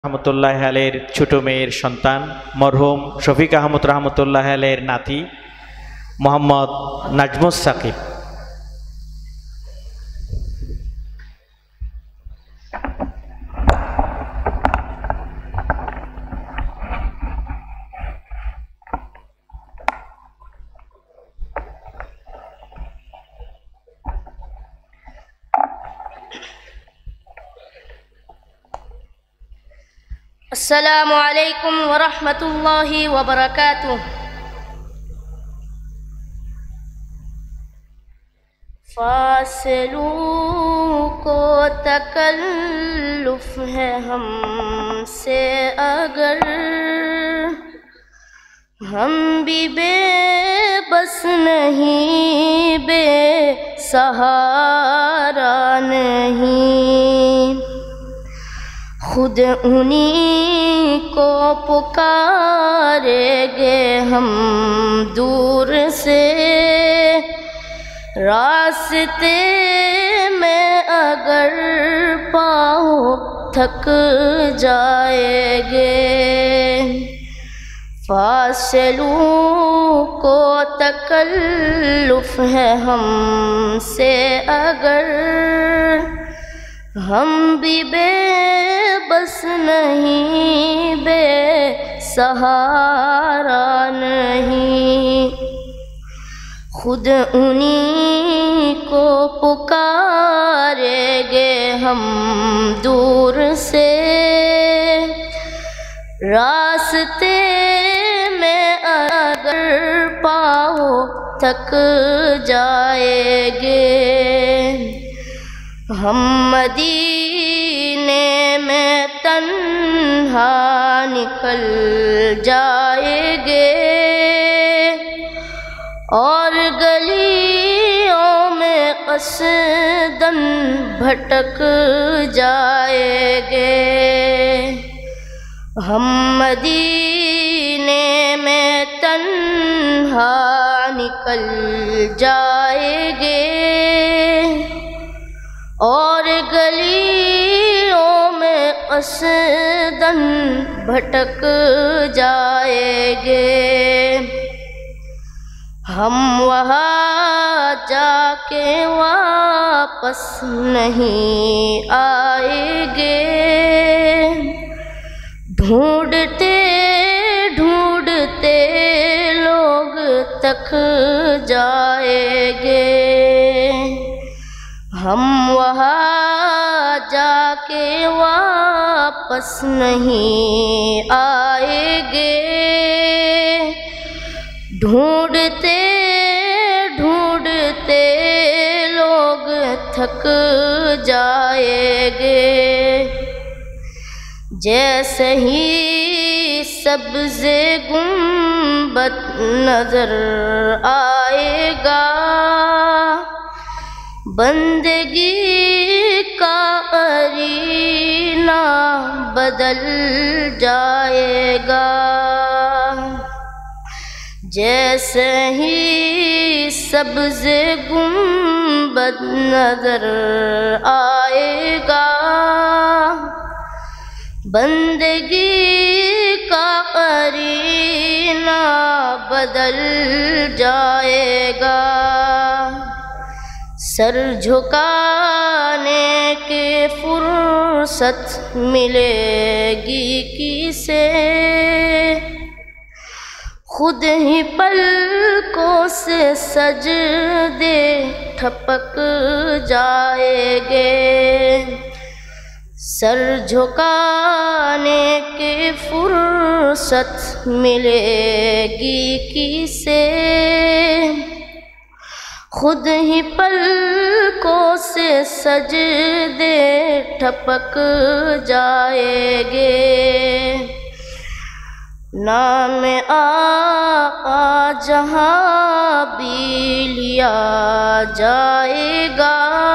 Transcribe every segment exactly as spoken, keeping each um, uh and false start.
রহমতুল্লাহ আলের ছোট মেয়ের সন্তান মরহুম শফিক আহমদ রহমতুল্লাহ আলের নাতি মোহাম্মদ নাজমুস সাকিব। अस्सलामु अलैकुम वरहमतुल्लाहि वबरकातुह। फासिलू को तकल्लुफ है हमसे अगर, हम भी बेबस नहीं बेसहारा नहीं, खुद उन्हीं को पुकारेंगे हम दूर से, रास्ते में अगर पाँव थक जाएंगे। फासिलू को तकल्लुफ है हमसे अगर, हम भी बेबस नहीं बेसहारा नहीं, खुद उन्हीं को पुकारेंगे हम दूर से, रास्ते में अगर पाँव थक जाएंगे। हम मदीने में तन्हा निकल जाएंगे और गलियों में कसदन भटक जाएंगे। हम मदीने में तन्हा निकल जाएंगे और गलियों में कसदन भटक जाएंगे। हम वहाँ जाके वापस नहीं आएंगे, ढूंढते ढूंढते लोग तक जाएंगे। हम वहाँ जाके वापस नहीं आएंगे, ढूंढते ढूंढते लोग थक जाएंगे। जैसे ही सब्ज़े गुंबद नजर आएगा, बंदगी का अरीना बदल जाएगा। जैसे ही सब्ज़े गुंबद नजर आएगा, बंदगी का अरीना बदल जाएगा। सर झुकाने के फुर्सत मिलेगी किसे, खुद ही पलकों से सजदे ठपक जाएंगे। सर झुकाने के फुर्सत मिलेगी किसे, खुद ही पलकों से सजदे ठपक जाएंगे। नाम आका जहाँ भी लिया जाएगा,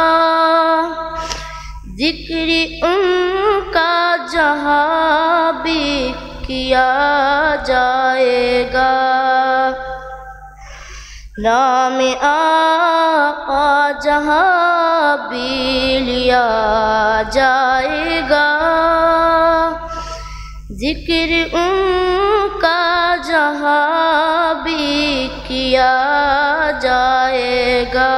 जिक्र उनका जहाँ भी किया जाएगा। नाम आका जहाँ भी लिया जाएगा, जिक्र उनका जहाँ भी किया जाएगा,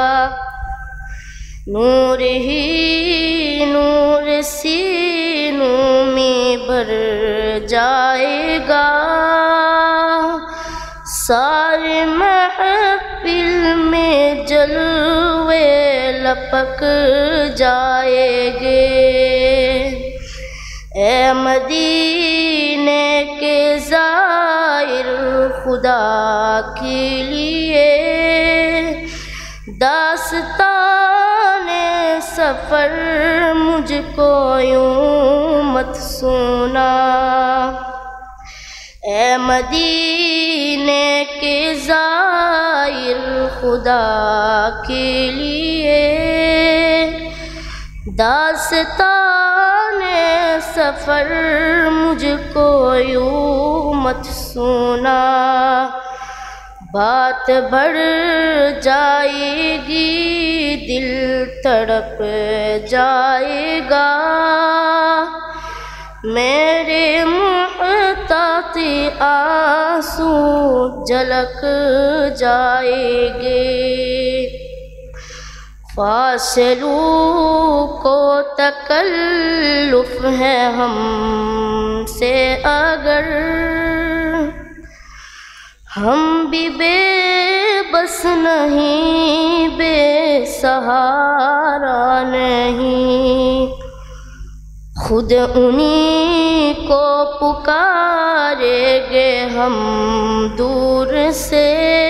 नूर ही नूर सीनों में भर जाएगा। सारे महफिल में जलवे लपक जाएंगे। ए मदीने के ज़ाहिर खुदा के लिए दास्ताने सफ़र मुझको यूं मत सुना। ए मदीने के ज़ाहिर खुदा के लिए दास्ताने सफ़र मुझको यूं मत सुना। बात बढ़ जाएगी, दिल तड़प जाएगा। मेरे मुहताती आंसू झलक जाएंगे। फासलू को तकल्लुफ़ है हमसे अगर, हम भी बेबस नहीं, बेसहारा नहीं। खुद उन्हीं को पुकारेंगे हम दूर से,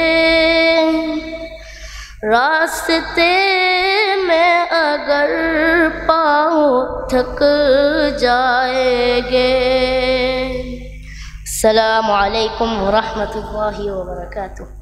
रास्ते में अगर पाँव थक जाएंगे। अस्सलामु अलैकुम व रहमतुल्लाहि व बरकातुहू।